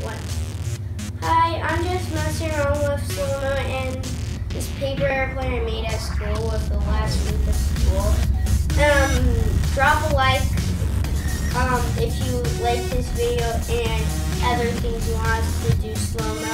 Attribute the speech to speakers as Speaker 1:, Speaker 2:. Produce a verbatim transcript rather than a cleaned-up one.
Speaker 1: one. Hi, I'm just messing around with slow-mo and this paper airplane I made at school with the last week of school. Um, drop a like um, if you like this video and other things you want us to do slow-mo.